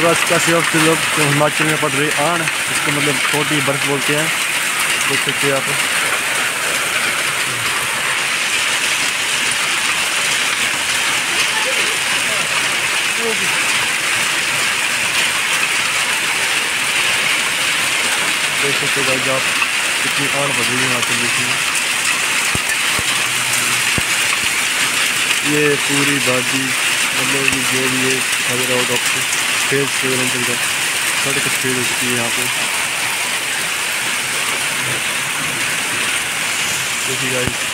बस कैसे आप लोग तो हिमाचल में पड़ रही आन, इसको मतलब छोटी बर्फ़ बोलते हैं, देख सकते हैं आप। देख सकते हो गाइस आप कितनी आन पड़ रही है हिमाचल में। ये पूरी वादी मतलब जो भी है दिखाई रहा होगा आपको, फेज अंचल का सड़क फेज हो चुकी है यहाँ पे। देखिए गाइस